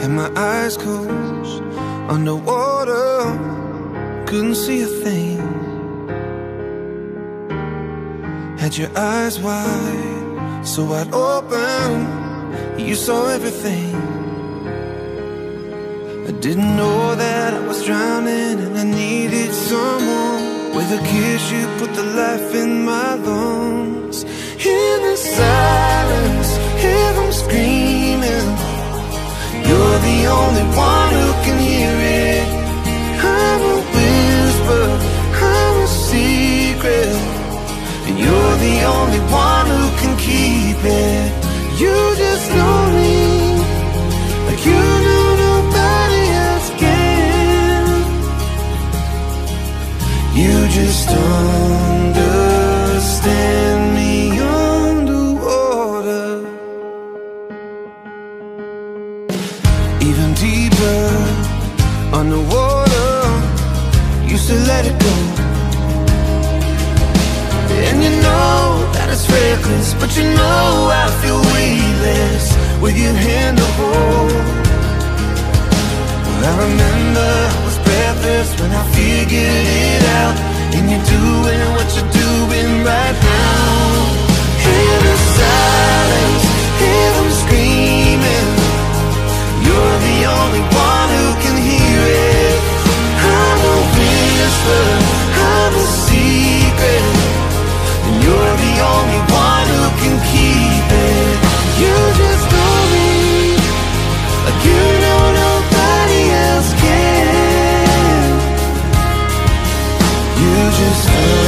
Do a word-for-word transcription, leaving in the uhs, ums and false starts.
Had my eyes closed, underwater, couldn't see a thing. Had your eyes wide, so wide open, you saw everything. I didn't know that I was drowning, and I needed someone. With a kiss you put the life in my lungs. In the silence, hear them screaming. You're the only one who can hear it. I'm a whisper, I'm a secret, and you're the only one who can keep it. You just know me like you know nobody else can. You just understand me underwater. Even deeper underwater, used to let it go. And you know that it's reckless, but you know I feel weightless with your hand to hold. Well, I remember I was breathless when I figured it out, and you're doing what you're doing right now. Hear the silence, hear them screaming. You're the only one who can hear it. I'm a whisper, I'm a secret, and you're the only one who can keep it. You just know me like you know nobody else can. You just know